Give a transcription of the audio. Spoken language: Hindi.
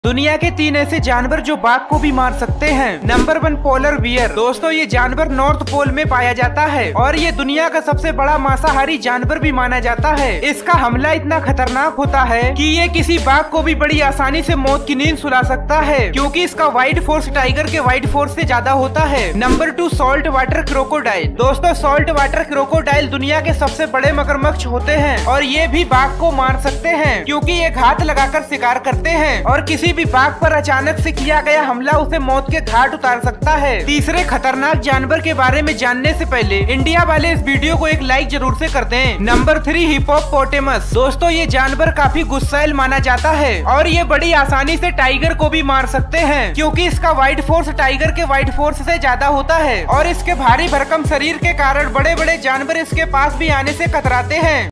दुनिया के 3 ऐसे जानवर जो बाघ को भी मार सकते हैं। Number 1 polar bear. दोस्तों ये जानवर नॉर्थ पोल में पाया जाता है और ये दुनिया का सबसे बड़ा मांसाहारी जानवर भी माना जाता है। इसका हमला इतना खतरनाक होता है कि ये किसी बाघ को भी बड़ी आसानी से मौत की नींद सुला सकता है, क्योंकि इसका वाइट फोर्स टाइगर के वाइट फोर्स से ज्यादा होता है। Number 2 salt water crocodile. दोस्तों सॉल्ट वाटर क्रोकोडाइल दुनिया के सबसे बड़े मगरमच्छ होते हैं और ये भी बाघ को मार सकते हैं, क्योंकि ये घात लगाकर शिकार करते हैं और किसी भी बाघ पर अचानक से किया गया हमला उसे मौत के घाट उतार सकता है। तीसरे खतरनाक जानवर के बारे में जानने से पहले इंडिया वाले इस वीडियो को एक लाइक जरूर से कर दें। Number 3 hippopotamus. दोस्तों ये जानवर काफी गुस्सैल माना जाता है और ये बड़ी आसानी से टाइगर को भी मार सकते हैं, क्योंकि इसका वाइट फोर्स टाइगर के वाइट फोर्स से ज्यादा होता है और इसके भारी भरकम शरीर के कारण बड़े बड़े जानवर इसके पास भी आने से कतराते हैं।